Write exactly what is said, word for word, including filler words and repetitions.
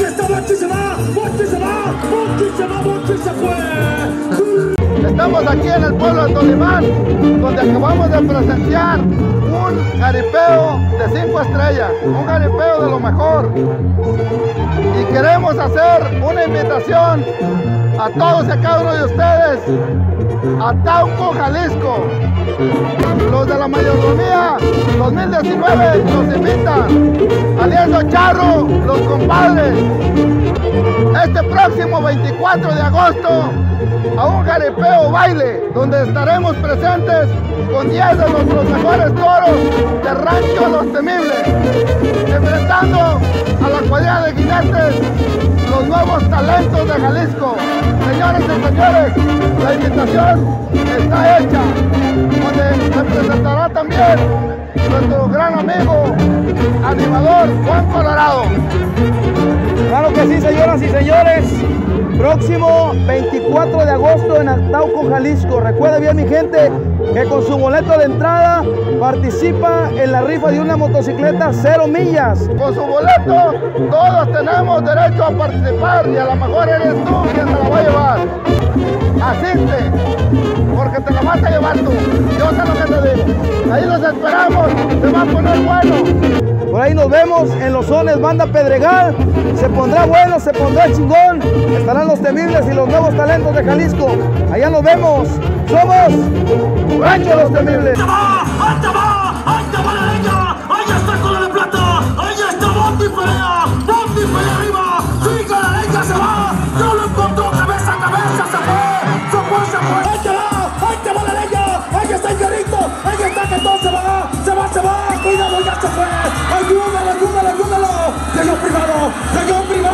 está Monchi, se va, Monchi se va, Monchi se va, Monchi se fue. Estamos aquí en el pueblo de Tolimán, donde acabamos de presenciar un jaripeo de cinco estrellas, un jaripeo de lo mejor. Y queremos hacer una invitación a todos y a cada uno de ustedes a Tauco, Jalisco. Los de la mayordomía dos mil diecinueve nos invitan. Alianza Charro, los compadres. Este próximo veinticuatro de agosto a un jaripeo baile, donde estaremos presentes con diez de nuestros mejores toros de Rancho Los Temibles, enfrentando a la cuadrilla de jinetes, los nuevos talentos de Jalisco. Señores y señores, la invitación está hecha, donde se presentará también nuestro gran amigo, animador Juan Colorado. Claro que sí, señoras y señores. Próximo veinticuatro de agosto en Tauco, Jalisco. Recuerde bien, mi gente, que con su boleto de entrada participa en la rifa de una motocicleta cero millas. Con su boleto todos tenemos derecho a participar y a lo mejor eres tú quien se la va a llevar. Asiste, porque te la vas a llevar tú. Yo sé lo que te digo. Ahí los esperamos, se va a poner bueno. Por ahí nos vemos en Los Sones, Banda Pedregal. Se pondrá bueno, se pondrá chingón. Estarán los temibles y los nuevos talentos de Jalisco. Allá nos vemos. Somos Rancho Los Temibles. ¡Ahí te va! ¡Ahí te va! ¡Ahí te va la leña! ¡Ahí está con la de plata! ¡Ahí está Bondi pelea! ¡Bondi pelea arriba! ¡Sigue la leña! ¡Se va! ¡No lo encontró! ¡Cabeza a cabeza! ¡Se fue! ¡Se fue! ¡Se fue! ¡Ahí te va! ¡Ahí te va la leña! ¡Ahí está el guerrito! ¡Ahí está que todo se va! ¡Se va! ¡Se va! ¡Cuidado! ¡Ya se fue! ¡Ayúdalo! ¡Ayúdalo! ¡Ayúdalo! ¡Llegó primero! ¡Llegó primero!